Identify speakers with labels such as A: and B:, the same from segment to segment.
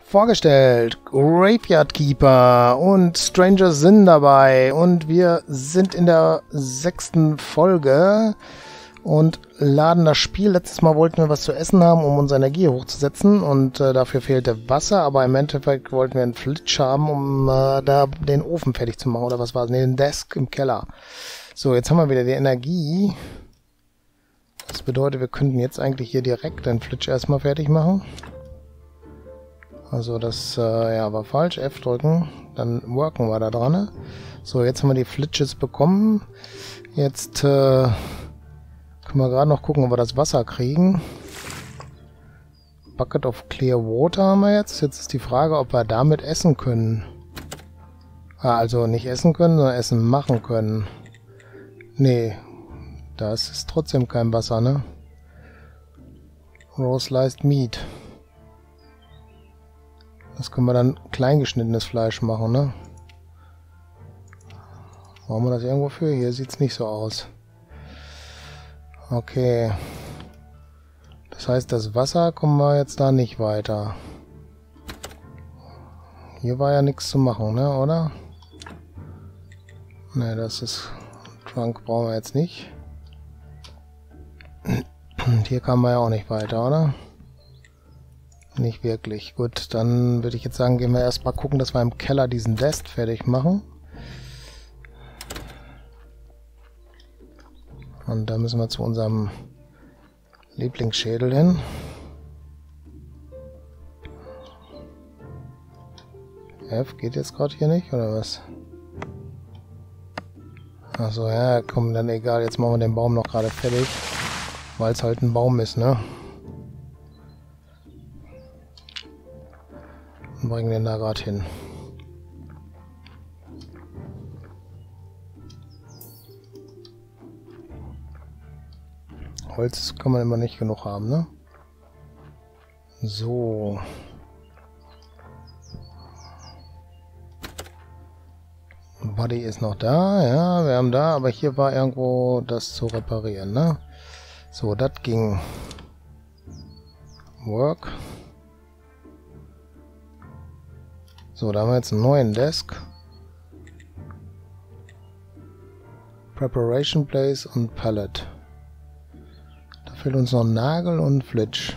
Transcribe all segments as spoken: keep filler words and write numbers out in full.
A: vorgestellt. Graveyard Keeper und Stranger sind dabei. Und wir sind in der sechsten Folge und laden das Spiel. Letztes Mal wollten wir was zu essen haben, um unsere Energie hochzusetzen. Und äh, dafür fehlte Wasser. Aber im Endeffekt wollten wir einen Flitsch haben, um äh, da den Ofen fertig zu machen. Oder was war es? Nee, den Desk im Keller. So, jetzt haben wir wieder die Energie. Das bedeutet, wir könnten jetzt eigentlich hier direkt den Flitsch erstmal fertig machen. Also das äh, ja, war falsch. F drücken, dann worken wir da dran. So, jetzt haben wir die Flitches bekommen. Jetzt äh, können wir gerade noch gucken, ob wir das Wasser kriegen. Bucket of Clear Water haben wir jetzt. Jetzt ist die Frage, ob wir damit essen können. Ah, also nicht essen können, sondern Essen machen können. Nee, das ist trotzdem kein Wasser, ne? Raw Sliced Meat. Das können wir dann kleingeschnittenes Fleisch machen, ne? Brauchen wir das irgendwo für? Hier sieht es nicht so aus. Okay. Das heißt, das Wasser kommen wir jetzt da nicht weiter. Hier war ja nichts zu machen, ne, oder? Ne, das ist... Trunk brauchen wir jetzt nicht. Und hier kamen wir ja auch nicht weiter, oder? Nicht wirklich. Gut, dann würde ich jetzt sagen, gehen wir erstmal gucken, dass wir im Keller diesen Desk fertig machen. Und da müssen wir zu unserem Lieblingsschädel hin. F geht jetzt gerade hier nicht, oder was? Achso, ja, komm, dann egal. Jetzt machen wir den Baum noch gerade fertig. Weil es halt ein Baum ist, ne? Und bringen den da gerade hin. Holz kann man immer nicht genug haben, ne? So. Body ist noch da, ja, wir haben da, aber hier war irgendwo das zu reparieren, ne? So, das ging. Work. So, da haben wir jetzt einen neuen Desk. Preparation Place und Pallet. Da fehlt uns noch ein Nagel und ein Flitsch.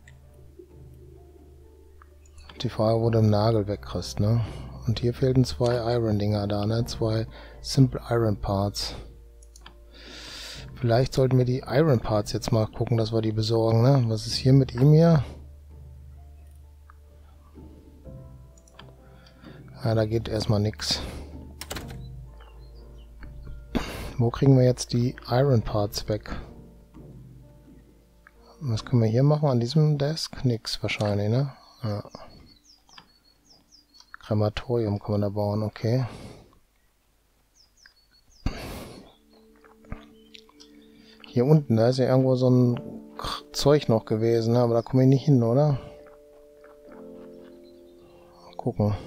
A: Die Frage, wo du den Nagel wegkriegst, ne? Und hier fehlten zwei Iron-Dinger da, ne? Zwei Simple Iron Parts. Vielleicht sollten wir die Iron Parts jetzt mal gucken, dass wir die besorgen, ne? Was ist hier mit ihm hier? Ja, da geht erstmal nichts. Wo kriegen wir jetzt die Iron Parts weg? Was können wir hier machen an diesem Desk? Nix wahrscheinlich, ne? Ja. Krematorium kann man da bauen, okay. Hier unten, da ist ja irgendwo so ein Zeug noch gewesen, ne? Aber da komme ich nicht hin, oder? Mal gucken.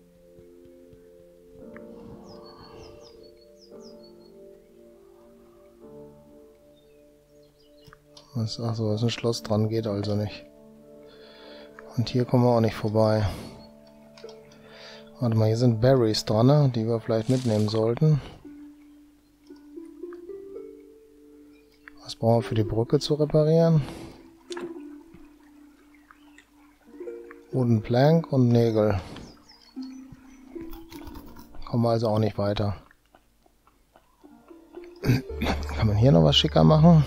A: Was, achso, da ist ein Schloss dran, geht also nicht. Und hier kommen wir auch nicht vorbei. Warte mal, hier sind Berries dran, ne? Die wir vielleicht mitnehmen sollten. Was brauchen wir für die Brücke zu reparieren? Wooden Plank und Nägel. Kommen wir also auch nicht weiter. Kann man hier noch was schicker machen?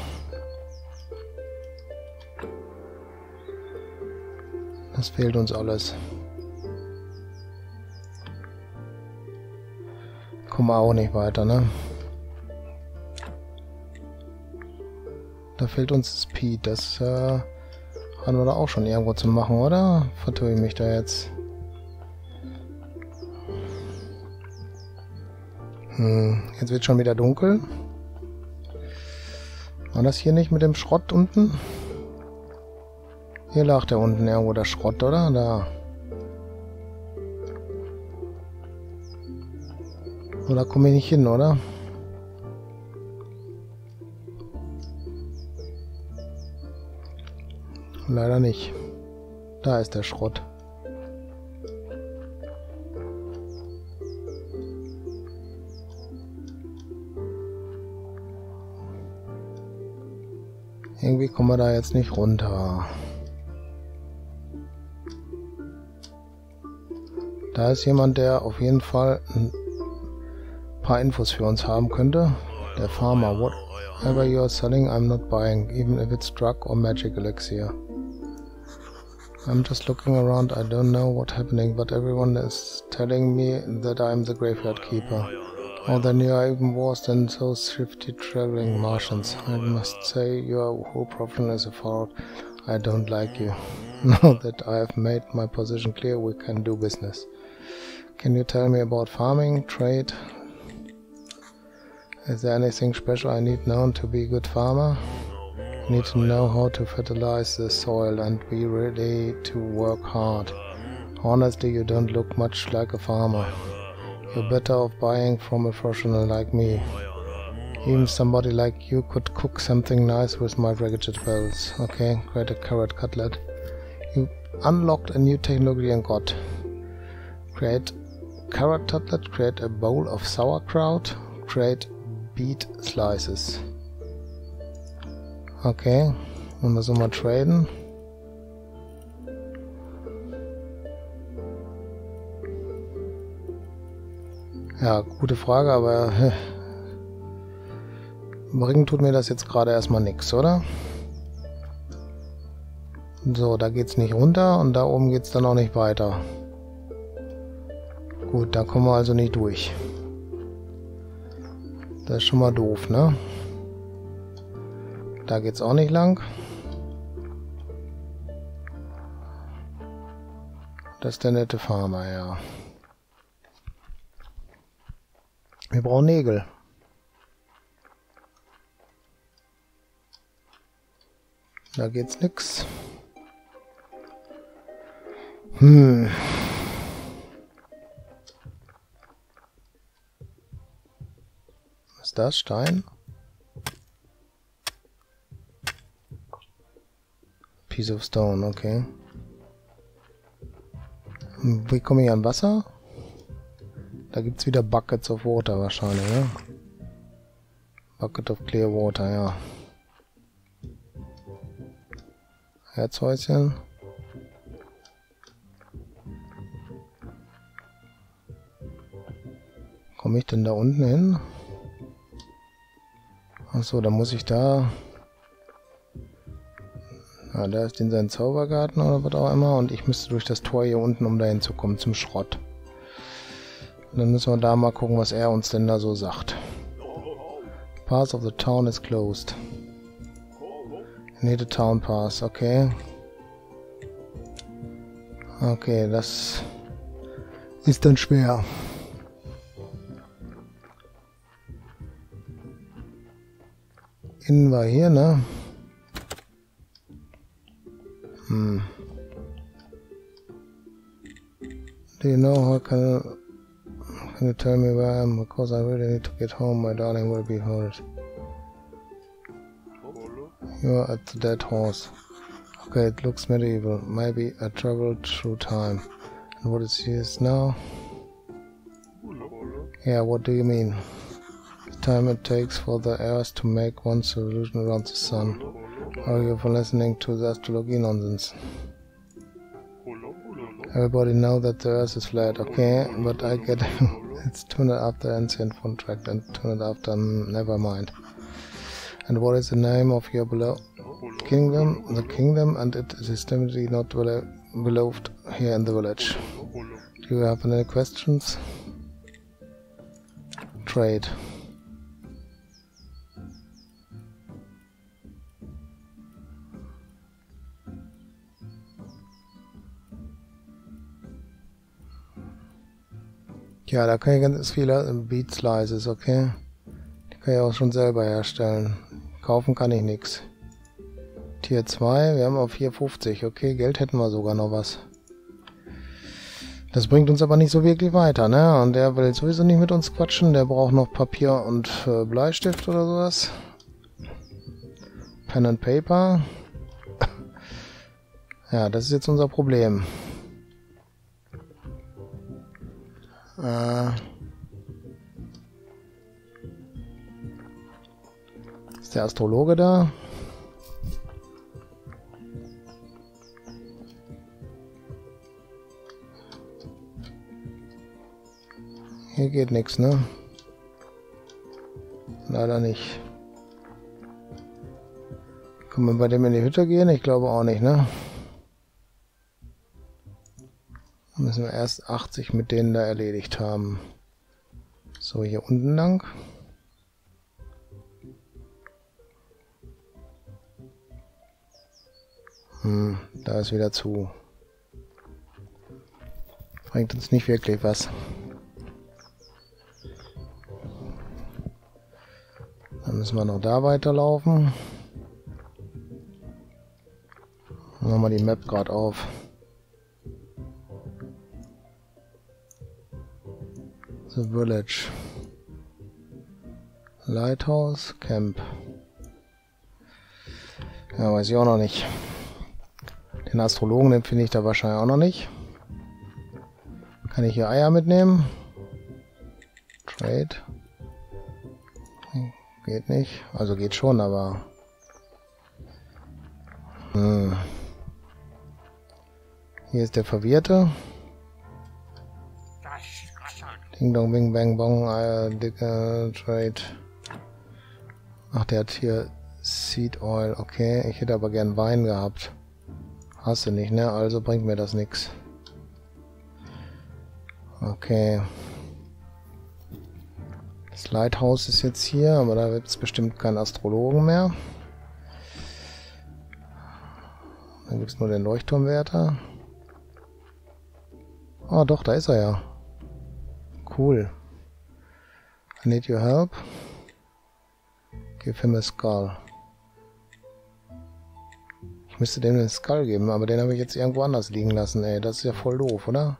A: Das fehlt uns alles. Kommen wir auch nicht weiter, ne? Da fehlt uns Speed. Das äh, haben wir da auch schon irgendwo zu machen, oder? Vertue ich mich da jetzt? Hm, jetzt wird schon wieder dunkel. War das hier nicht mit dem Schrott unten? Hier lag der unten irgendwo der Schrott, oder? Da. Oder komme ich nicht hin, oder? Leider nicht. Da ist der Schrott. Irgendwie kommen wir da jetzt nicht runter. Da ist jemand, der auf jeden Fall ein paar Infos für uns haben könnte. Der Farmer. Whatever you are selling, I'm not buying, even if it's drug or magic elixir. I'm just looking around. I don't know what's happening, but everyone is telling me that I'm the graveyard keeper. Oh, then you are even worse than those thrifty traveling Martians. I must say, your whole profession is a fraud. I don't like you. Now that I have made my position clear, we can do business. Can you tell me about farming, trade? Is there anything special I need known to be a good farmer? I need to know how to fertilize the soil and be ready to work hard. Honestly, you don't look much like a farmer. You're better off buying from a professional like me. Even somebody like you could cook something nice with my vegetables. Okay, create a carrot cutlet. You unlocked a new technology and got. Create carrot cutlet, create a bowl of sauerkraut, create beet slices. Okay, dann müssen wir mal traden. Ja, gute Frage, aber hä, bringen tut mir das jetzt gerade erstmal nichts, oder? So, da geht's nicht runter und da oben geht's dann auch nicht weiter. Gut, da kommen wir also nicht durch. Das ist schon mal doof, ne? Da geht's auch nicht lang. Das ist der nette Farmer, ja. Wir brauchen Nägel. Da geht's nix. Hm. Was ist das? Stein? Piece of stone, okay. Wie komme ich an Wasser? Da gibt es wieder Buckets of Water wahrscheinlich, ne? Bucket of Clear Water, ja. Herzhäuschen. Komme ich denn da unten hin? Achso, da muss ich da... Ja, da ist in sein Zaubergarten oder was auch immer und ich müsste durch das Tor hier unten, um da hinzukommen, zum Schrott. Und dann müssen wir da mal gucken, was er uns denn da so sagt. Pass of the town is closed. Need a town pass, okay. Okay, das ist dann schwer. Innen war hier, ne? Hm. Do you know how can, can you tell me where I am? Because I really need to get home. My darling will be hurt. You are at the dead horse. Okay, it looks medieval. Maybe I traveled through time. And what is this now? Yeah, what do you mean? The time it takes for the Earth to make one revolution around the sun. Are you for listening to the astrology nonsense? Everybody know that the Earth is flat, okay, but I get it's tuned after ancient contract and tuned after never mind. And what is the name of your below kingdom? The kingdom, and it is definitely not beloved here in the village. Do you have any questions? Trade. Ja, da kann ich ganz viele Beet Slices, okay. Die kann ich auch schon selber herstellen. Kaufen kann ich nichts. Tier zwei, wir haben auf vier fünfzig, okay, Geld hätten wir sogar noch was. Das bringt uns aber nicht so wirklich weiter, ne? Und der will sowieso nicht mit uns quatschen, der braucht noch Papier und äh, Bleistift oder sowas. Pen and Paper. Ja, das ist jetzt unser Problem. Äh... Ist der Astrologe da? Hier geht nichts, ne? Leider nicht. Können wir bei dem in die Hütte gehen? Ich glaube auch nicht, ne? Dann müssen wir erst achtzig mit denen da erledigt haben. So, hier unten lang. Hm, da ist wieder zu. Bringt uns nicht wirklich was. Dann müssen wir noch da weiterlaufen. Machen wir die Map gerade auf. The Village. Lighthouse, Camp. Ja, weiß ich auch noch nicht. Den Astrologen, den finde ich da wahrscheinlich auch noch nicht. Kann ich hier Eier mitnehmen? Trade. Geht nicht. Also geht schon, aber... Hm. Hier ist der Verwirrte. Ding dong, bing, bang, bong, Eier, dicker, Trade. Ach, der hat hier Seed Oil. Okay, ich hätte aber gern Wein gehabt. Hast du nicht, ne? Also bringt mir das nichts. Okay. Das Lighthouse ist jetzt hier, aber da wird es bestimmt keinen Astrologen mehr. Dann gibt es nur den Leuchtturmwärter. Ah, doch, da ist er ja. Cool. I need your help. Give him a skull. Ich müsste dem einen Skull geben, aber den habe ich jetzt irgendwo anders liegen lassen, ey. Das ist ja voll doof, oder?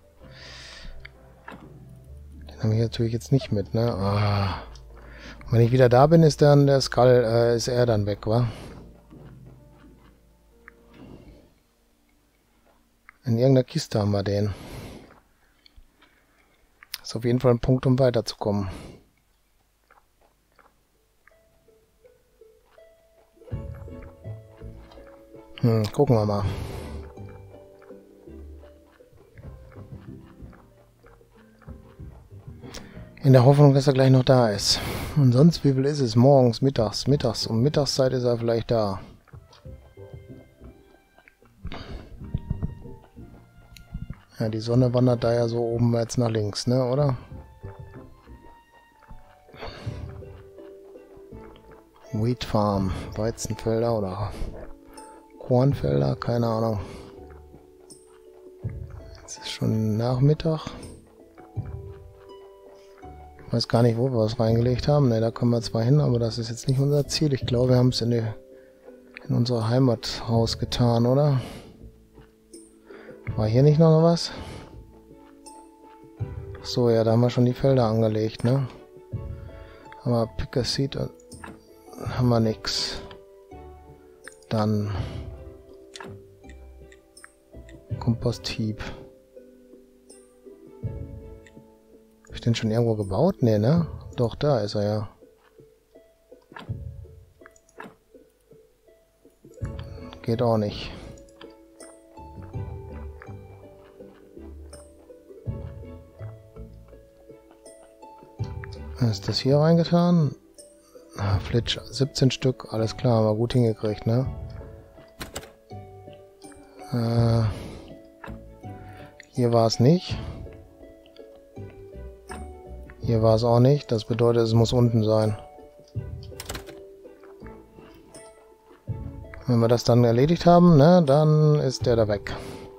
A: Den habe ich natürlich jetzt nicht mit, ne? Ah. Und wenn ich wieder da bin, ist dann der Skull, äh, ist er dann weg, wa? In irgendeiner Kiste haben wir den. Ist auf jeden Fall ein Punkt, um weiterzukommen. Hm, gucken wir mal. In der Hoffnung, dass er gleich noch da ist. Und sonst, wie viel ist es? Morgens, mittags, mittags. Um Mittagszeit ist er vielleicht da. Ja, die Sonne wandert da ja so oben jetzt nach links, ne, oder? Wheat Farm, Weizenfelder oder Kornfelder, keine Ahnung. Jetzt ist schon Nachmittag. Ich weiß gar nicht, wo wir was reingelegt haben. Ne, da können wir zwar hin, aber das ist jetzt nicht unser Ziel. Ich glaube, wir haben es in, die, in unser Heimathaus getan, oder? War hier nicht noch was? Ach so, ja, da haben wir schon die Felder angelegt, ne? Aber Pick a Seed haben wir nix. Dann Kompostheap. Hab ich den schon irgendwo gebaut? Ne, ne? Doch, da ist er ja. Geht auch nicht. Ist das hier reingetan? Ah, Flitsch, siebzehn Stück, alles klar, haben wir gut hingekriegt, ne? Äh, hier war es nicht. Hier war es auch nicht, das bedeutet, es muss unten sein. Wenn wir das dann erledigt haben, ne, dann ist der da weg.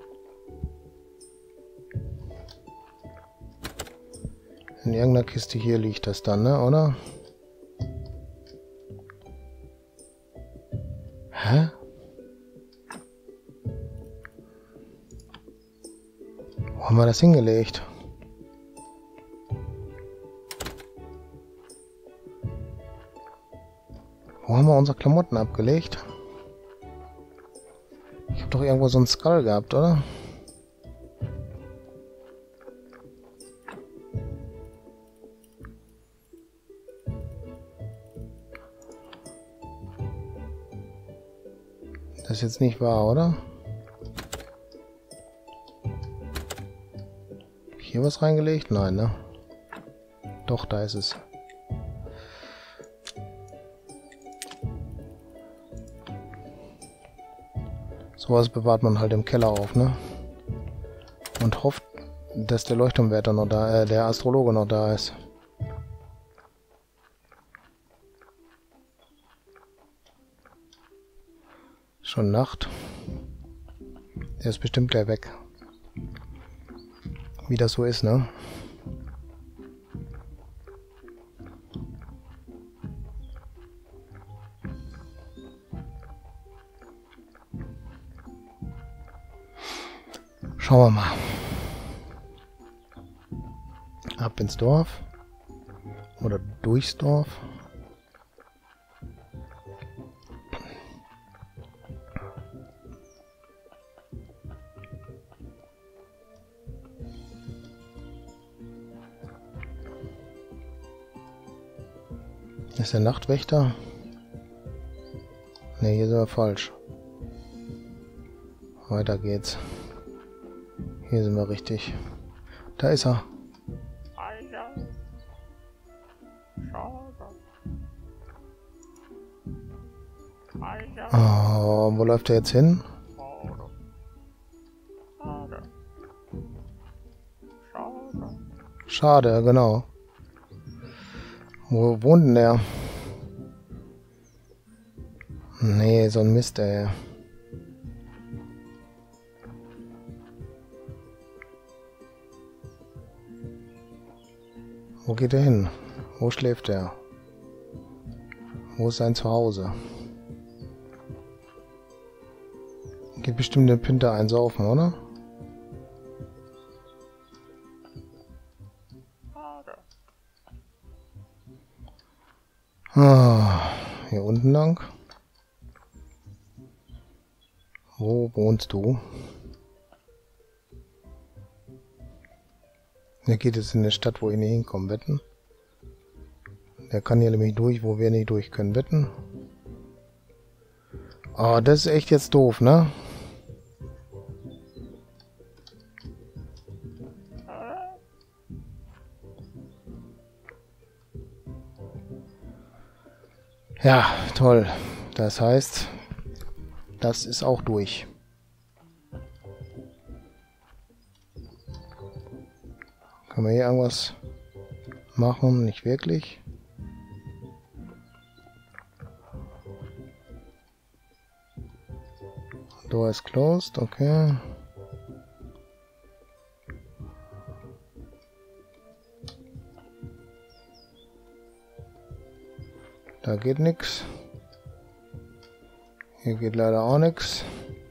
A: In irgendeiner Kiste hier liegt das dann, ne, oder? Hä? Wo haben wir das hingelegt? Wo haben wir unsere Klamotten abgelegt? Ich habe doch irgendwo so einen Skull gehabt, oder? Das ist jetzt nicht wahr, oder? Hier was reingelegt? Nein, ne? Doch, da ist es. Sowas bewahrt man halt im Keller auf, ne? Und hofft, dass der Leuchtturmwärter noch da, äh, der Astrologe noch da ist. Schon Nacht. Der ist bestimmt gleich weg. Wie das so ist, ne? Schauen wir mal. Ab ins Dorf. Oder durchs Dorf. Ist der Nachtwächter? Ne, hier sind wir falsch. Weiter geht's. Hier sind wir richtig. Da ist er. Oh, wo läuft er jetzt hin? Schade, genau. Wo wohnt denn der? Nee, so ein Mist, ey. Wo geht er hin? Wo schläft er? Wo ist sein Zuhause? Geht bestimmt den Pinter einsaufen, oder? Ah, hier unten lang. Wo wohnst du? Der geht jetzt in eine Stadt, wo ich nicht hinkomme, wetten. Der kann hier nämlich durch, wo wir nicht durch können, wetten. Ah, das ist echt jetzt doof, ne? Ja, toll. Das heißt, das ist auch durch. Können wir hier irgendwas machen? Nicht wirklich. Door is closed, okay. Da geht nichts. Hier geht leider auch nichts.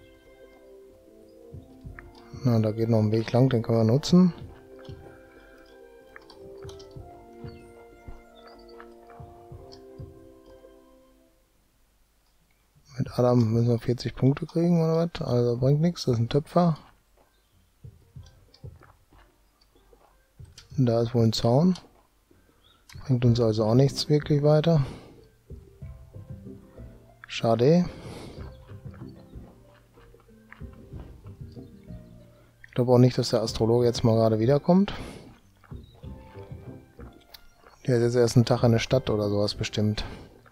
A: Na, da geht noch ein Weg lang, den können wir nutzen. Mit Adam müssen wir vierzig Punkte kriegen oder was? Also bringt nichts, das ist ein Töpfer. Und da ist wohl ein Zaun. Bringt uns also auch nichts wirklich weiter. Schade. Ich glaube auch nicht, dass der Astrologe jetzt mal gerade wiederkommt. Der ist jetzt erst einen Tag in der Stadt oder sowas bestimmt.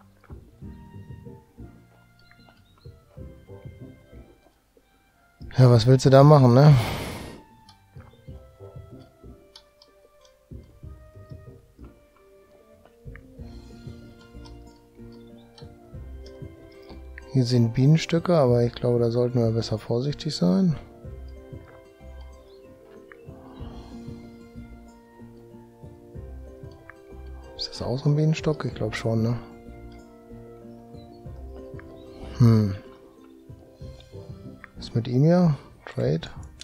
A: Ja, was willst du da machen, ne? Hier sind Bienenstöcke, aber ich glaube, da sollten wir besser vorsichtig sein. Ist das auch so ein Bienenstock? Ich glaube schon, ne? Hm. Was ist mit ihm hier? Trade.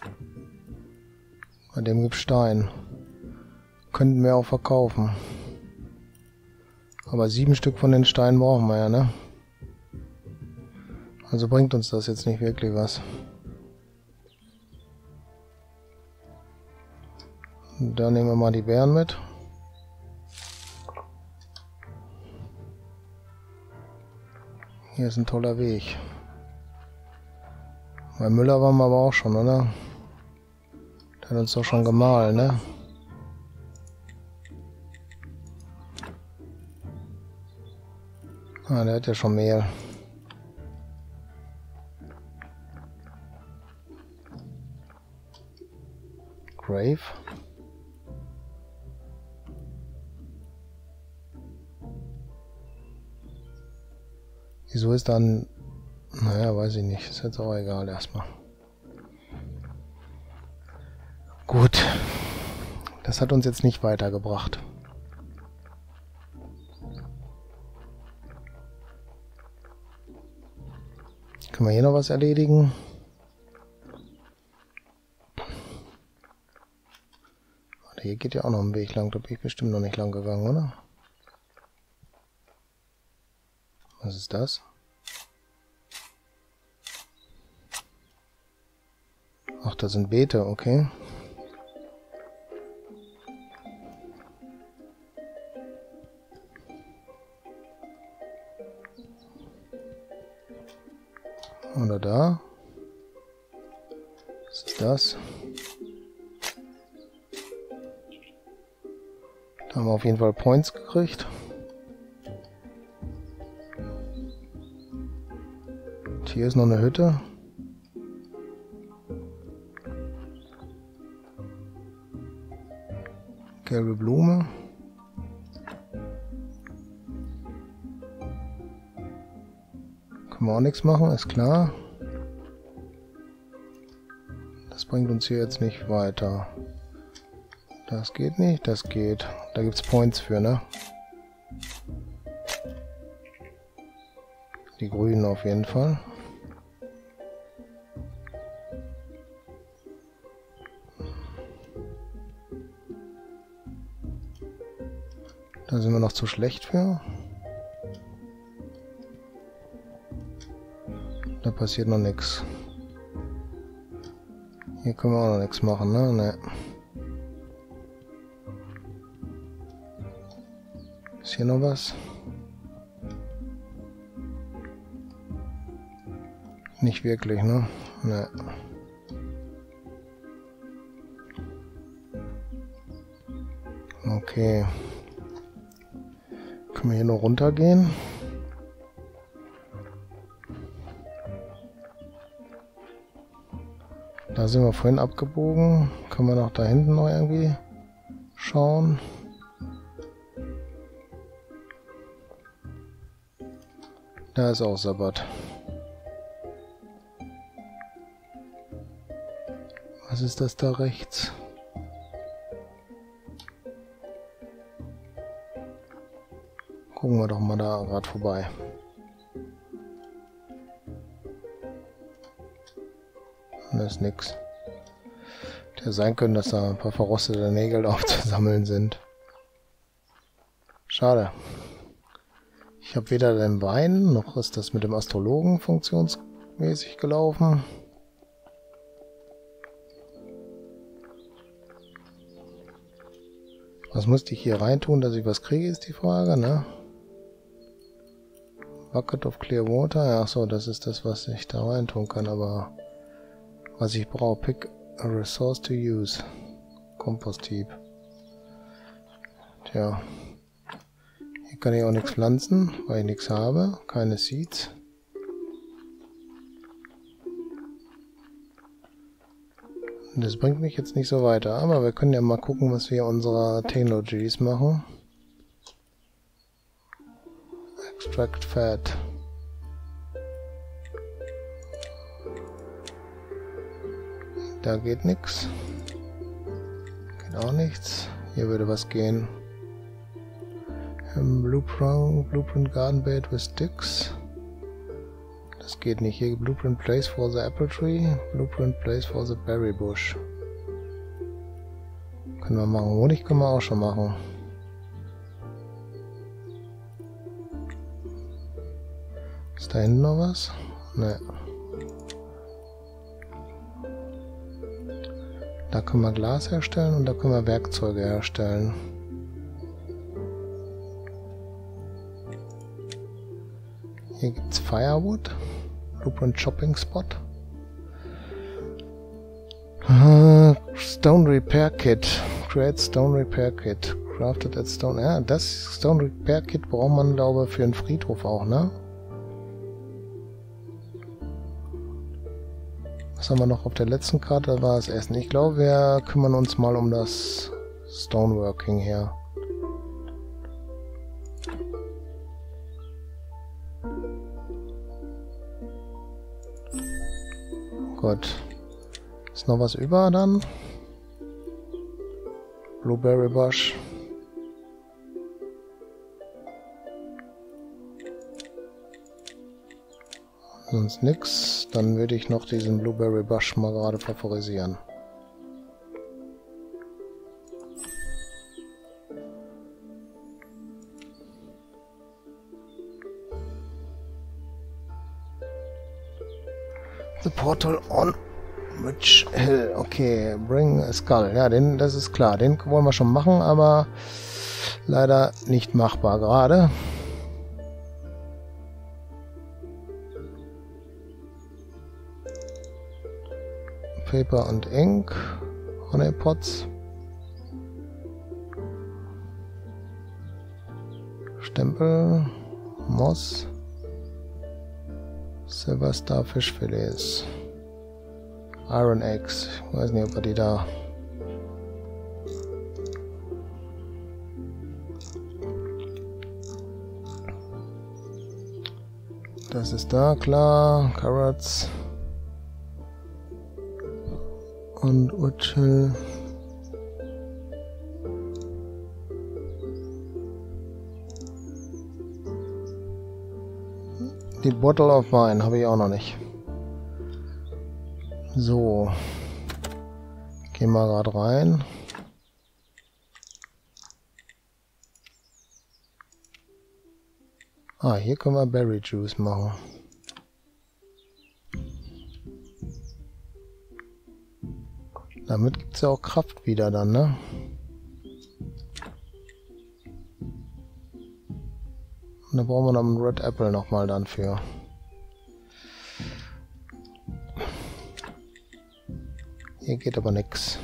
A: Bei dem gibt es Stein. Könnten wir auch verkaufen. Aber sieben Stück von den Steinen brauchen wir ja, ne? Also bringt uns das jetzt nicht wirklich was. Da nehmen wir mal die Bären mit. Hier ist ein toller Weg. Bei Müller waren wir aber auch schon, oder? Der hat uns doch schon gemahlen, ne? Ah, der hat ja schon Mehl. Grave. Wieso ist dann... Naja, weiß ich nicht. Ist jetzt auch egal erstmal. Gut. Das hat uns jetzt nicht weitergebracht. Können wir hier noch was erledigen? Hier geht ja auch noch ein Weg lang. Da bin ich bestimmt noch nicht lang gegangen, oder? Was ist das? Ach, da sind Beete, okay. Oder da? Was ist das? Da haben wir auf jeden Fall Points gekriegt. Und hier ist noch eine Hütte. Gelbe Blume. Können wir auch nichts machen, ist klar. Das bringt uns hier jetzt nicht weiter. Das geht nicht, das geht. Da gibt's Points für, ne? Die grünen auf jeden Fall. Da sind wir noch zu schlecht für. Da passiert noch nichts. Hier können wir auch noch nichts machen, ne? Ne. Ist hier noch was? Nicht wirklich, ne? Ne. Okay. Können wir hier noch runtergehen? Da sind wir vorhin abgebogen. Können wir noch da hinten noch irgendwie schauen? Da ist auch Sabbat. Was ist das da rechts? Gucken wir doch mal da gerade vorbei. Da ist nix. Hätte sein können, dass da ein paar verrostete Nägel aufzusammeln sind. Schade. Ich habe weder den Wein, noch ist das mit dem Astrologen funktionsmäßig gelaufen. Was musste ich hier reintun, dass ich was kriege, ist die Frage, ne? Bucket of Clear Water. Ja, achso, das ist das, was ich da reintun kann, aber was ich brauche. Pick a resource to use. Compost Heap. Tja. Hier kann ich auch nichts pflanzen, weil ich nichts habe. Keine Seeds. Das bringt mich jetzt nicht so weiter, aber wir können ja mal gucken, was wir unserer Technologies machen. Extract Fat. Da geht nichts. Geht auch nichts. Hier würde was gehen. Um, Blueprint, Blueprint Garden Bed with Sticks. Das geht nicht. Hier Blueprint Place for the Apple Tree. Blueprint Place for the Berry Bush. Können wir machen. Honig können wir auch schon machen. Ist da hinten noch was? Ne. Da können wir Glas herstellen und da können wir Werkzeuge herstellen. Hier gibt es Firewood. Blueprint Shopping Spot. Uh, Stone Repair Kit. Create Stone Repair Kit. Crafted at Stone. Ja, das Stone Repair Kit braucht man, glaube ich, für einen Friedhof auch, ne? Was haben wir noch auf der letzten Karte? Da war das Essen. Ich glaube, wir kümmern uns mal um das Stoneworking hier. Gut. Ist noch was über dann? Blueberry Bush. Sonst nix. Dann würde ich noch diesen Blueberry Bush mal gerade favorisieren. The Portal on Witch Hill. Okay, bring a Skull. Ja, den, das ist klar. Den wollen wir schon machen, aber leider nicht machbar gerade. Paper und Ink. Honeypots. Stempel. Moss. Silver Starfish Fillets. Iron Eggs. Ich weiß nicht, ob wir die da... Das ist da, klar. Carrots. Und Utschel. Die Bottle of Wine habe ich auch noch nicht. So. Gehen wir gerade rein. Ah, hier können wir Berry Juice machen. Damit gibt es ja auch Kraft wieder dann, ne? Und da brauchen wir noch einen Red Apple nochmal dann für. Hier geht aber nichts.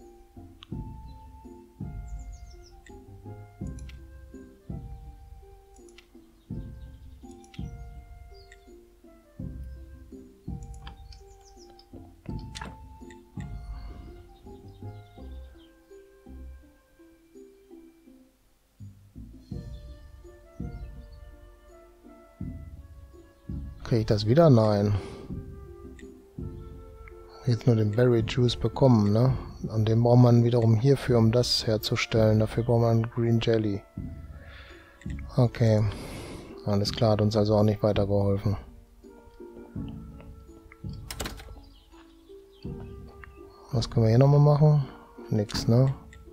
A: Kriege ich das wieder? Nein. Jetzt nur den Berry Juice bekommen, ne? Und den braucht man wiederum hierfür, um das herzustellen. Dafür braucht man Green Jelly. Okay. Alles klar, hat uns also auch nicht weitergeholfen. Was können wir hier nochmal machen? Nix, ne?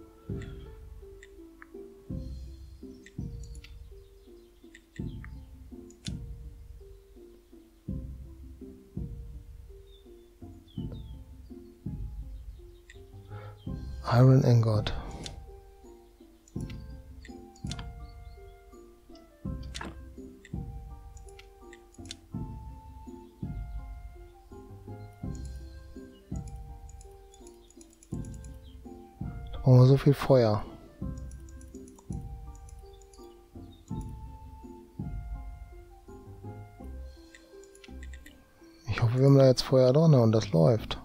A: Iron Ingot. Da brauchen wir so viel Feuer. Ich hoffe, wir haben da jetzt Feuer drin und das läuft.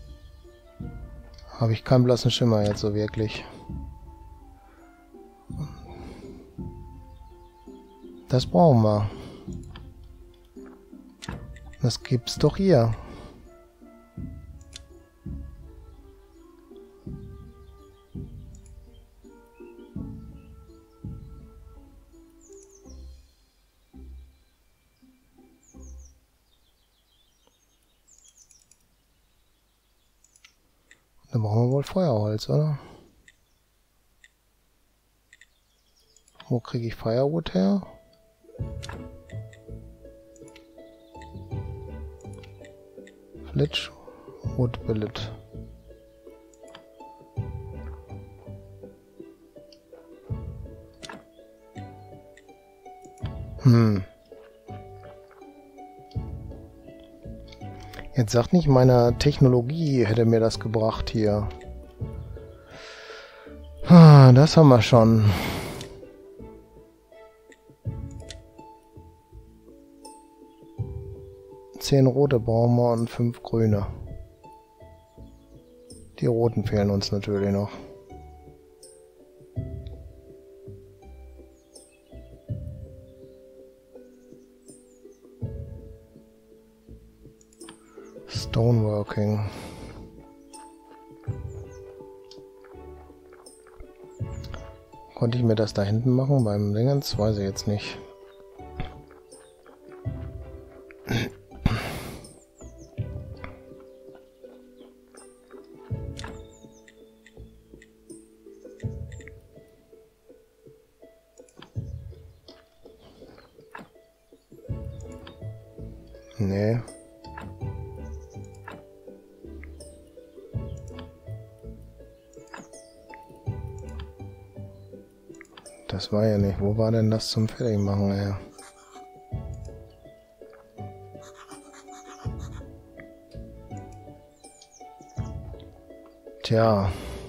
A: Habe ich keinen blassen Schimmer jetzt so wirklich. Das brauchen wir. Das gibt's doch hier. Dann brauchen wir wohl Feuerholz, oder? Wo kriege ich Firewood her? Flitch Wood Billet. Hm. Jetzt sagt nicht, meine Technologie hätte mir das gebracht hier. Ah, das haben wir schon. Zehn rote brauchen wir und fünf grüne. Die roten fehlen uns natürlich noch. Stoneworking. Konnte ich mir das da hinten machen beim Dingens? Weiß ich jetzt nicht. Nee. Das war ja nicht. Wo war denn das zum Fertigmachen her? Tja.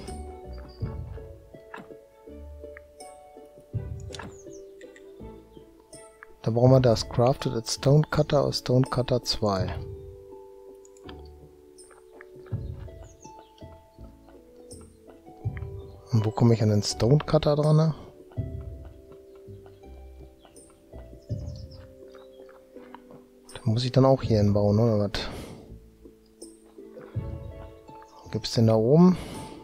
A: Da brauchen wir das Crafted at Stonecutter aus Stonecutter zwei. Und wo komme ich an den Stonecutter dran? Den muss ich dann auch hier hinbauen, oder was? Gibt's den da oben?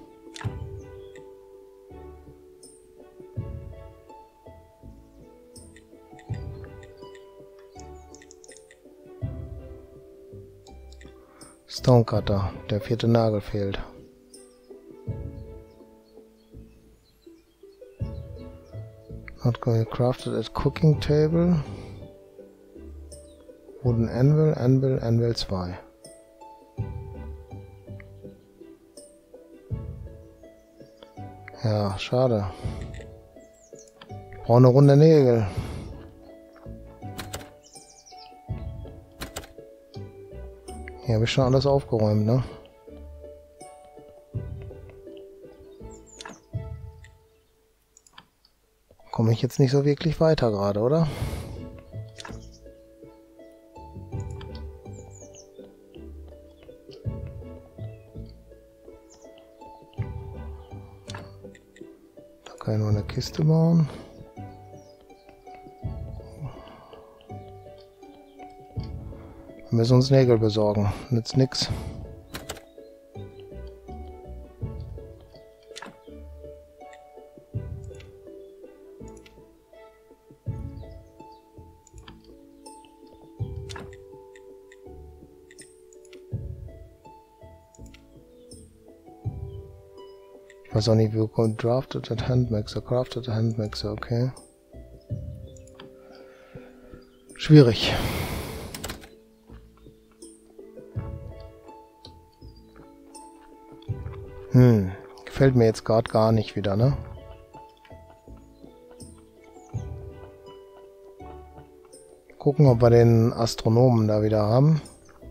A: Stonecutter, der vierte Nagel fehlt. Not going crafted at cooking table. Wooden Anvil, Anvil, Anvil zwei. Ja, schade. Ich brauche eine Runde Nägel. Hier habe ich schon alles aufgeräumt, ne? Komme ich jetzt nicht so wirklich weiter gerade, oder? Da kann ich noch eine Kiste bauen. Wir müssen uns Nägel besorgen. Nützt nix. Ich weiß auch nicht, wie kommt drafted at Handmixer, crafted at Handmixer, okay. Schwierig. Hm, gefällt mir jetzt gerade gar nicht wieder, ne? Gucken, ob wir den Astronomen da wieder haben.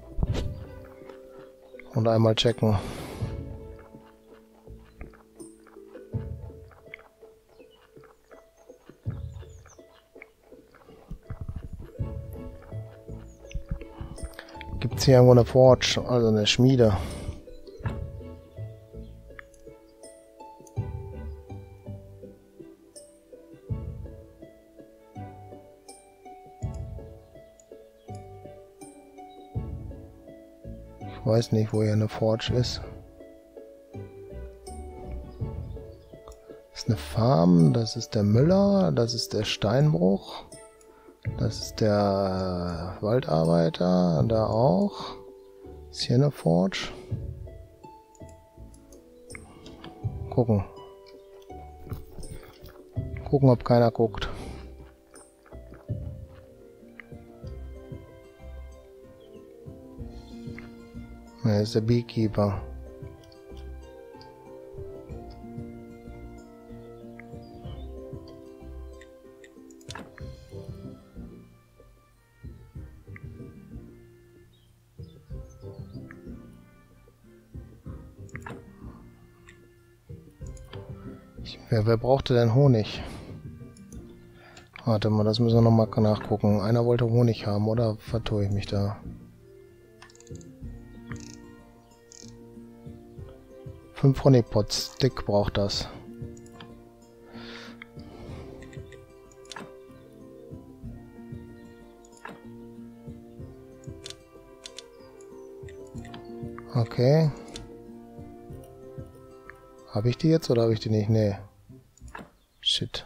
A: Und einmal checken. Gibt's hier irgendwo eine Forge, also eine Schmiede? Ich weiß nicht, wo hier eine Forge ist. Das ist eine Farm, das ist der Müller, das ist der Steinbruch, das ist der Waldarbeiter, da auch. Ist hier eine Forge? Gucken. Gucken, ob keiner guckt. Er ist der Beekeeper. Wer, wer brauchte denn Honig? Warte mal, das müssen wir nochmal nachgucken. Einer wollte Honig haben, oder vertue ich mich da? Fünf Honeypots. Dick braucht das. Okay. Habe ich die jetzt oder habe ich die nicht? Nee. Shit.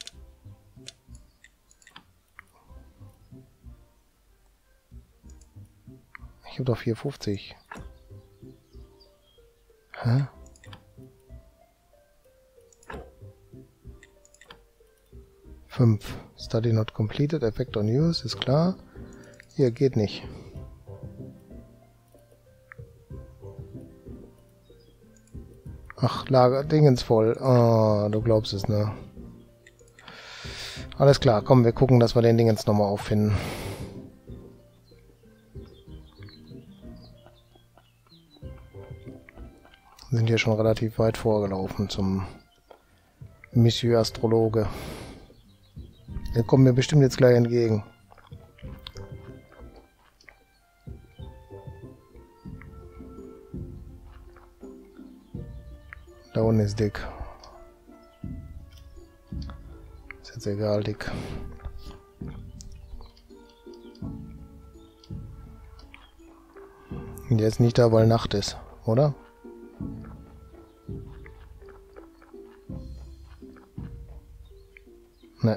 A: Ich habe doch vierhundertfünfzig. Hä? fünf. Study not completed. Effect on use. Ist klar. Hier geht nicht. Ach, Lager, Dingens voll. Oh, du glaubst es, ne? Alles klar, komm, wir gucken, dass wir den Dingens nochmal auffinden. Wir sind hier schon relativ weit vorgelaufen zum Monsieur Astrologe. Der kommt mir bestimmt jetzt gleich entgegen. Da unten ist Dick. Ist jetzt egal, Dick. Und der ist nicht da, weil Nacht ist, oder? Ne.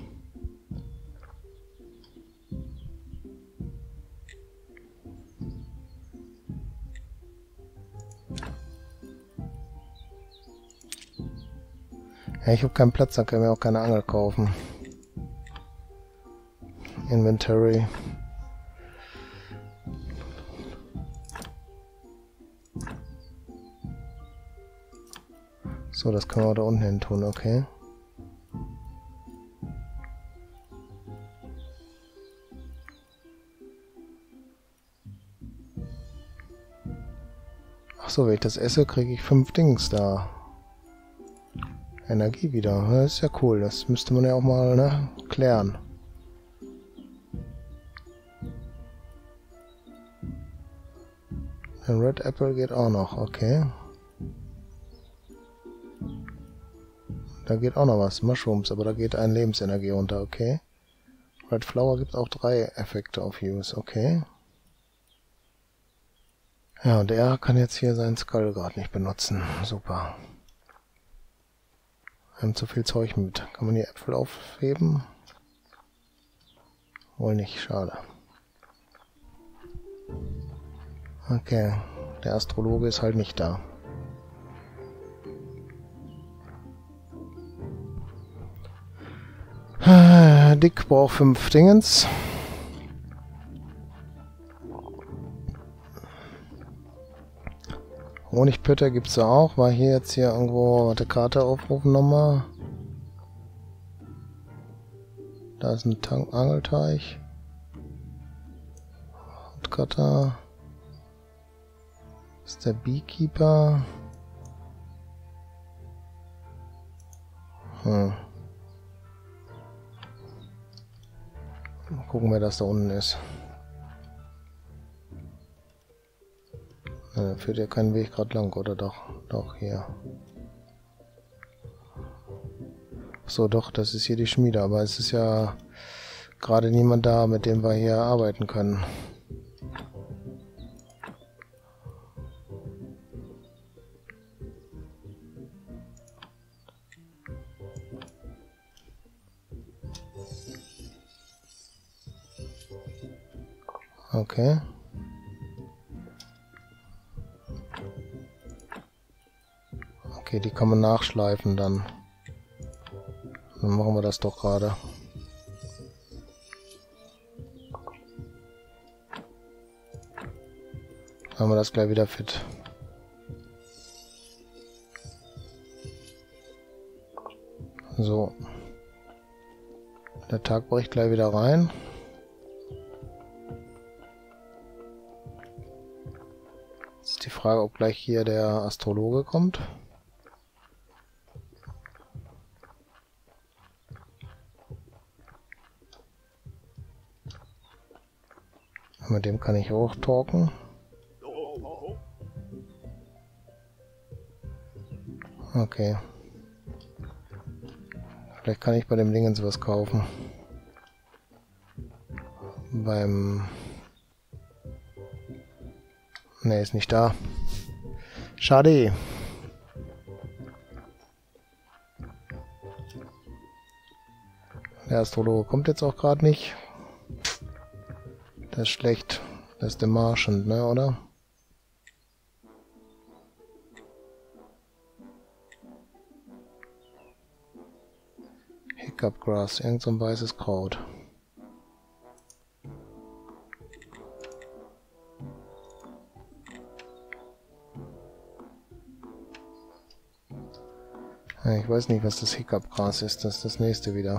A: Ja, ich habe keinen Platz, dann können wir auch keine Angel kaufen. Inventory. So, das können wir da unten hin tun, okay. Ach so, wenn ich das esse, kriege ich fünf Dings da. Energie wieder. Das ist ja cool. Das müsste man ja auch mal, ne, klären. Ein Red Apple geht auch noch. Okay. Da geht auch noch was. Mushrooms, aber da geht ein Lebensenergie runter. Okay. Red Flower gibt auch drei Effekte auf Use. Okay. Ja, und er kann jetzt hier seinen Skull gerade nicht benutzen. Super. Wir haben zu viel Zeug mit. Kann man die Äpfel aufheben? Wohl nicht, schade. Okay, der Astrologe ist halt nicht da. Dick braucht fünf Dingens. Honigpötter gibt es ja auch. War hier jetzt hier irgendwo... Warte, Karte aufrufen nochmal. Da ist ein Tank Angelteich. Hauptcutter. Das ist der Beekeeper. Hm. Mal gucken, wer das da unten ist. Da führt ja keinen Weg gerade lang, oder doch? Doch, hier. So, doch, das ist hier die Schmiede, aber es ist ja gerade niemand da, mit dem wir hier arbeiten können. Okay. Okay, die kann man nachschleifen dann. Dann machen wir das doch gerade. Dann haben wir das gleich wieder fit. So. Der Tag bricht gleich wieder rein. Jetzt ist die Frage, ob gleich hier der Astrologe kommt. Mit dem kann ich auch talken. Okay. Vielleicht kann ich bei dem Dingens was kaufen. Beim... Ne, ist nicht da. Schade. Der Astrologe kommt jetzt auch gerade nicht. Das ist schlecht. Das ist der Martian, ne, oder? Hiccup Grass, irgend so ein weißes Kraut. Ja, ich weiß nicht, was das Hiccup Gras ist. Das ist das nächste wieder.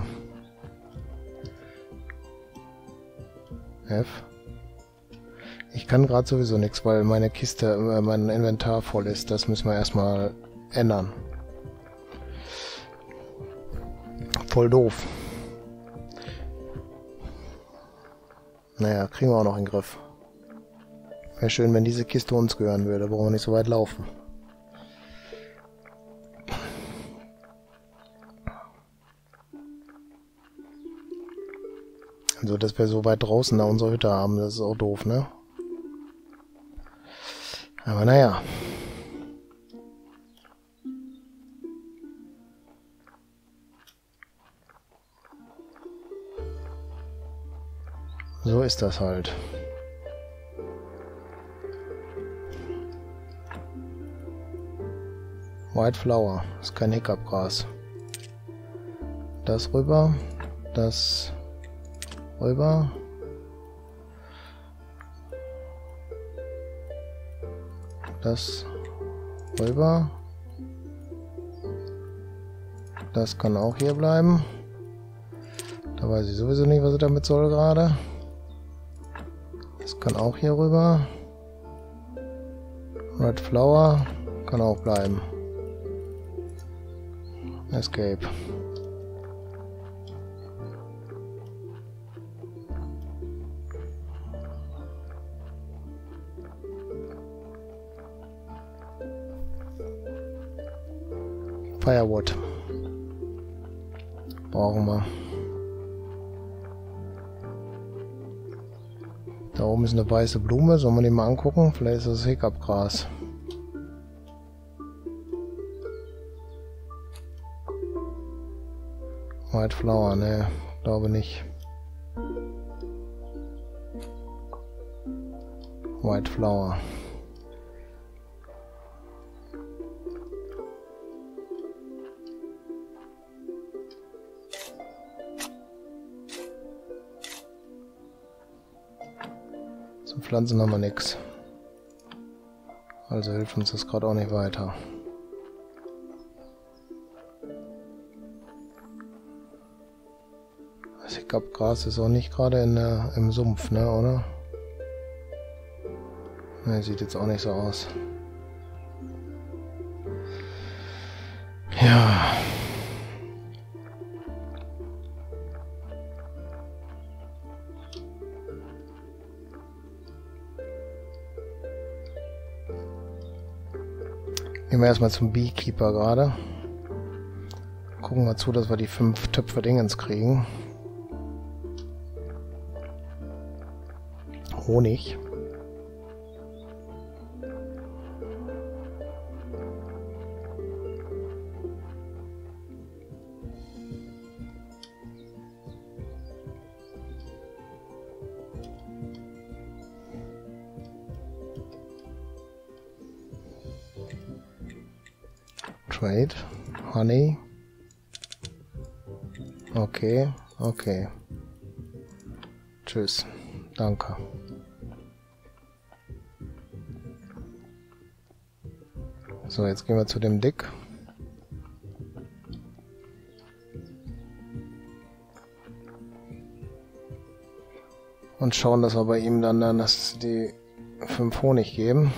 A: F. Ich kann gerade sowieso nichts, weil meine Kiste, äh, mein Inventar voll ist. Das müssen wir erstmal ändern. Voll doof. Naja, kriegen wir auch noch in den Griff. Wäre schön, wenn diese Kiste uns gehören würde. Da brauchen wir nicht so weit laufen. Also, dass wir so weit draußen da unsere Hütte haben, das ist auch doof, ne? Aber naja. So ist das halt. White Flower, ist kein Hiccup-Gras. Das rüber, das rüber. Das rüber. Das kann auch hier bleiben. Da weiß ich sowieso nicht, was ich damit soll gerade. Das kann auch hier rüber. Red Flower kann auch bleiben. Escape. Firewood. Brauchen wir. Da oben ist eine weiße Blume. Sollen wir die mal angucken? Vielleicht ist das Hiccup-Gras. White Flower, ne, glaube nicht. White Flower. Zum Pflanzen haben wir nichts. Also hilft uns das gerade auch nicht weiter. Das Hiccup-Gras ist auch nicht gerade in der, im Sumpf, ne, oder? Ne, sieht jetzt auch nicht so aus. Ja. Gehen wir erstmal zum Beekeeper gerade. Gucken wir zu, dass wir die fünf Töpfe Dingens kriegen. Honig. Trade. Honey. Okay, okay. Tschüss. Danke. So, jetzt gehen wir zu dem Dick. Und schauen, dass wir bei ihm dann, dann dass die fünf Honig geben.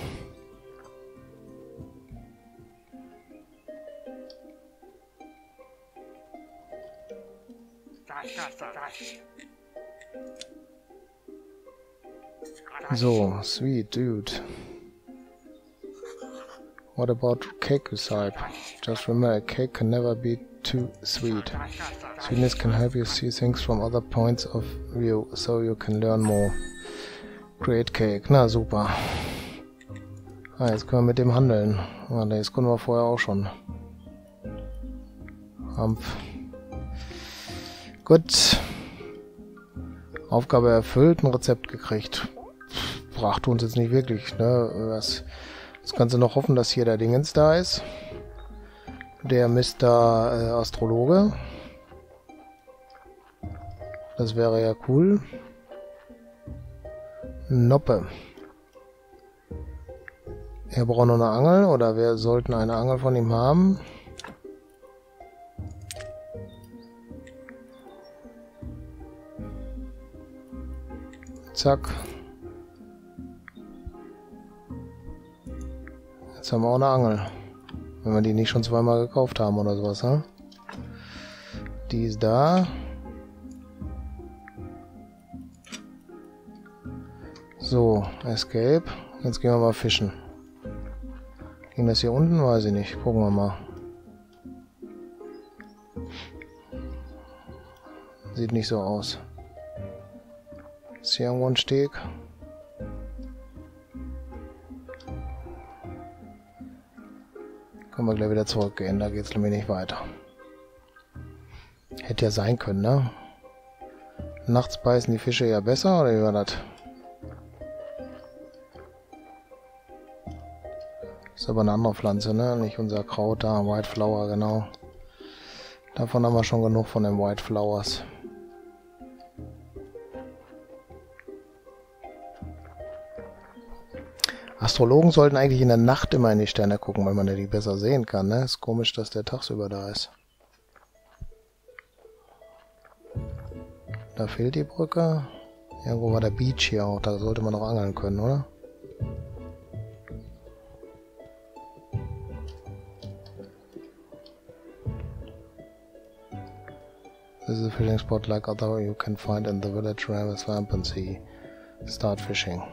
A: So, sweet, dude. What about cake recipe? Just remember, a cake can never be too sweet. Sweetness can help you see things from other points of view, so you can learn more. Great cake. Na, super. Ah, jetzt können wir mit dem handeln. Ah, das konnten wir vorher auch schon. Hampf. Gut. Aufgabe erfüllt, ein Rezept gekriegt. Brachte uns jetzt nicht wirklich, ne? Was, jetzt kannst du noch hoffen, dass hier der Dingens da ist. Der Mister Äh, Astrologe. Das wäre ja cool. Noppe. Er braucht noch eine Angel, oder wir sollten eine Angel von ihm haben. Zack. Jetzt haben wir auch eine Angel. Wenn wir die nicht schon zweimal gekauft haben oder sowas, ne? Die ist da. So, Escape. Jetzt gehen wir mal fischen. Ging das hier unten? Weiß ich nicht. Gucken wir mal. Sieht nicht so aus. Ist hier irgendwo ein Steg? Können wir gleich wieder zurückgehen. Da geht es nämlich nicht weiter. Hätte ja sein können, ne? Nachts beißen die Fische ja besser, oder wie war das? Ist aber eine andere Pflanze, ne? Nicht unser Kraut da, White Flower, genau. Davon haben wir schon genug von den White Flowers. Astrologen sollten eigentlich in der Nacht immer in die Sterne gucken, weil man ja die besser sehen kann, ne? Ist komisch, dass der tagsüber da ist. Da fehlt die Brücke. Irgendwo war der Beach hier auch, da sollte man noch angeln können, oder? This is a fishing spot like other you can find in the village around the swamp and sea. Start fishing.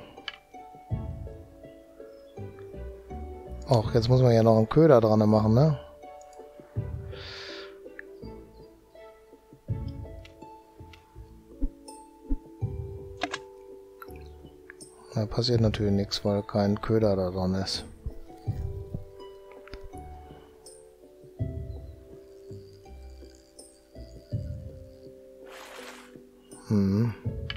A: Och, jetzt muss man ja noch einen Köder dran machen, ne? Da passiert natürlich nichts, weil kein Köder da dran ist. Hm.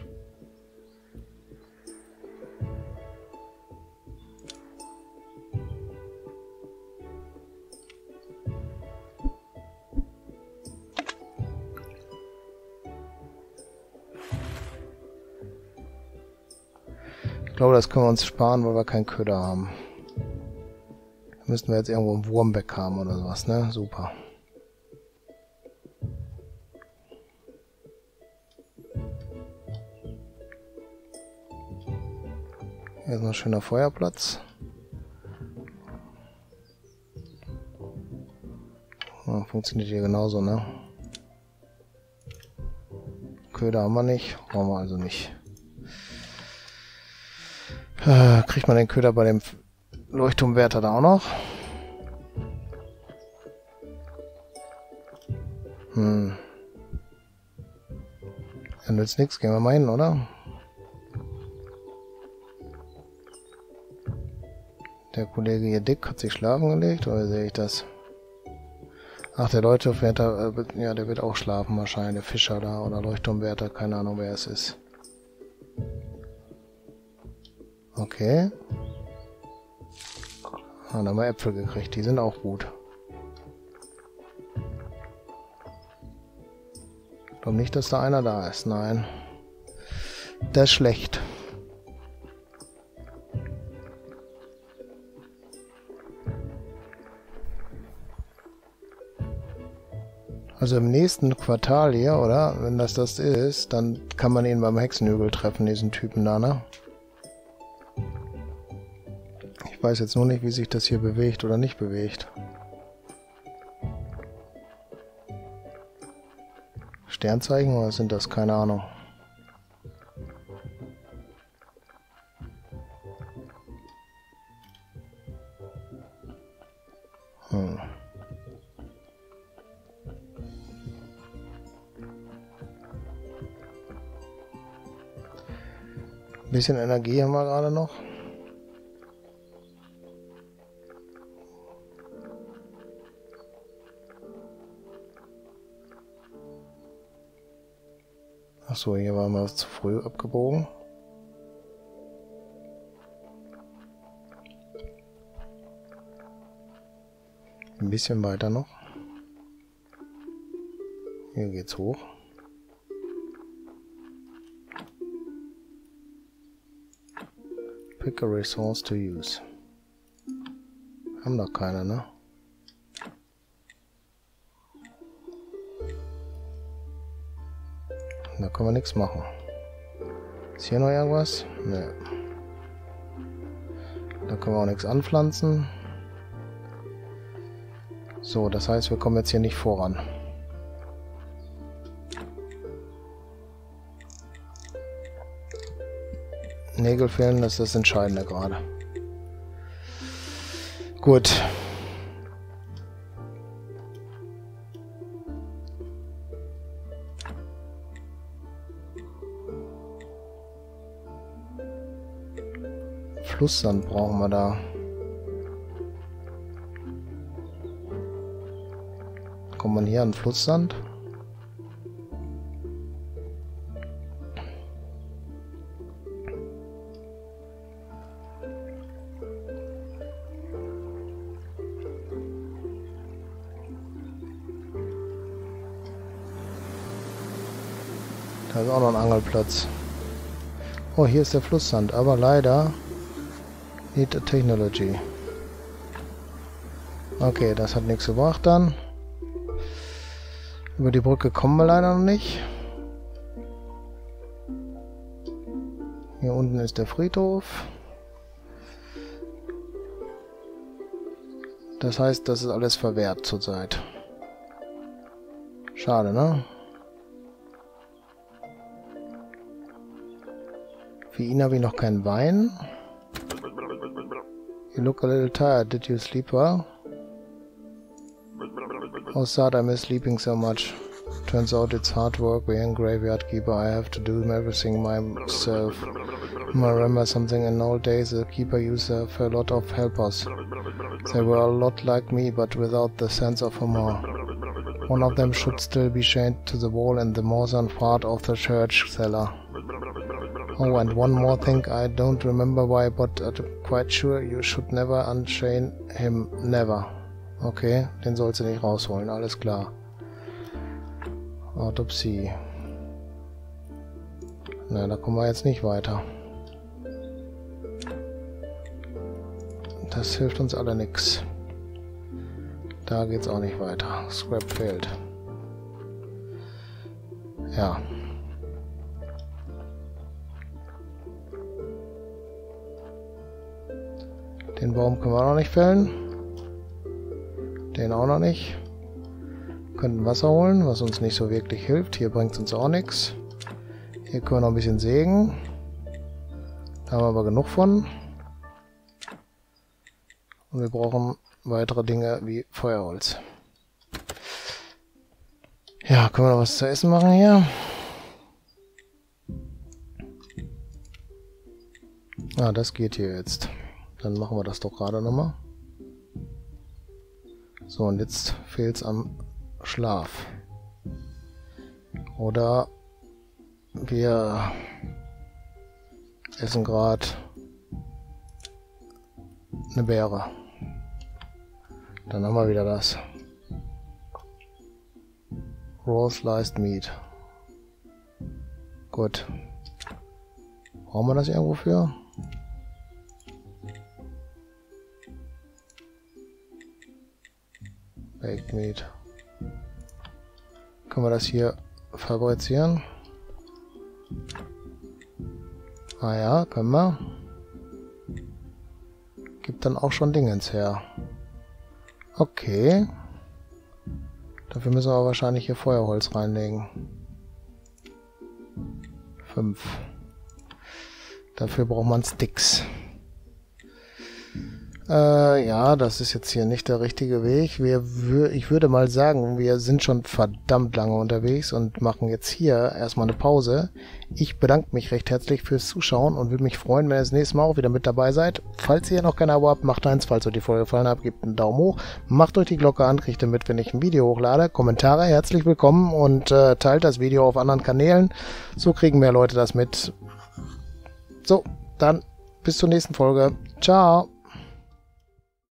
A: Ich glaube, das können wir uns sparen, weil wir keinen Köder haben. Da müssten wir jetzt irgendwo einen Wurmbeck haben oder sowas, ne? Super. Hier ist noch ein schöner Feuerplatz. Ja, funktioniert hier genauso, ne? Köder haben wir nicht, brauchen wir also nicht. Äh, kriegt man den Köder bei dem Leuchtturmwärter da auch noch? Hm. Dann nützt nichts, gehen wir mal hin, oder? Der Kollege hier Dick hat sich schlafen gelegt, oder sehe ich das? Ach, der Leuchtturmwärter, äh, ja, der wird auch schlafen wahrscheinlich, der Fischer da, oder Leuchtturmwärter, keine Ahnung, wer es ist. Okay. Ah, dann haben wir Äpfel gekriegt, die sind auch gut. Ich glaube nicht, dass da einer da ist, nein. Das ist schlecht. Also im nächsten Quartal hier, oder? Wenn das das ist, dann kann man ihn beim Hexenhügel treffen, diesen Typen da, ne? Ich weiß jetzt nur nicht, wie sich das hier bewegt oder nicht bewegt. Sternzeichen oder sind das? Keine Ahnung. Ein bisschen Energie haben wir gerade noch. Achso, hier waren wir zu früh abgebogen. Ein bisschen weiter noch. Hier geht's hoch. Pick a resource to use. Haben doch keine, ne? Da können wir nichts machen. Ist hier noch irgendwas? Ne. Da können wir auch nichts anpflanzen. So, das heißt, wir kommen jetzt hier nicht voran. Nägel fehlen, das ist das Entscheidende gerade. Gut. Flusssand brauchen wir da. Kommt man hier an Flusssand? Da ist auch noch ein Angelplatz. Oh, hier ist der Flusssand, aber leider need a technology. Okay, das hat nichts gebracht dann. Über die Brücke kommen wir leider noch nicht. Hier unten ist der Friedhof. Das heißt, das ist alles verwehrt zurzeit. Schade, ne? Für ihn habe ich noch keinen Wein. You look a little tired. Did you sleep well? Oh, sad, I miss sleeping so much. Turns out it's hard work being graveyard keeper. I have to do everything myself. I remember something in old days. The keeper used to have a lot of helpers. They were a lot like me, but without the sense of humor. One of them should still be chained to the wall in the northern part of the church cellar. Oh, and one more thing, I don't remember why, but I'm quite sure you should never unchain him. Never. Okay, den sollst du nicht rausholen, alles klar. Autopsie. Na, da kommen wir jetzt nicht weiter. Das hilft uns alle nix. Da geht's auch nicht weiter. Scrap fehlt. Ja. Den Baum können wir noch nicht fällen. Den auch noch nicht. Wir könnten Wasser holen, was uns nicht so wirklich hilft. Hier bringt es uns auch nichts. Hier können wir noch ein bisschen sägen. Da haben wir aber genug von. Und wir brauchen weitere Dinge wie Feuerholz. Ja, können wir noch was zu essen machen hier? Ah, das geht hier jetzt. Dann machen wir das doch gerade nochmal. So, und jetzt fehlt es am Schlaf. Oder wir essen gerade eine Beere. Dann haben wir wieder das. Raw Sliced Meat. Gut. Brauchen wir das irgendwo für? Baked Meat. Können wir das hier fabrizieren? Ah ja, können wir. Gibt dann auch schon Dingens her. Okay. Dafür müssen wir aber wahrscheinlich hier Feuerholz reinlegen. Fünf. Dafür braucht man Sticks. Äh, ja, das ist jetzt hier nicht der richtige Weg. Wir, wür ich würde mal sagen, wir sind schon verdammt lange unterwegs und machen jetzt hier erstmal eine Pause. Ich bedanke mich recht herzlich fürs Zuschauen und würde mich freuen, wenn ihr das nächste Mal auch wieder mit dabei seid. Falls ihr noch kein Abo habt, macht eins. Falls euch die Folge gefallen hat, gebt einen Daumen hoch. Macht euch die Glocke an, kriegt ihr mit, wenn ich ein Video hochlade. Kommentare, herzlich willkommen und äh, teilt das Video auf anderen Kanälen. So kriegen mehr Leute das mit. So, dann bis zur nächsten Folge. Ciao.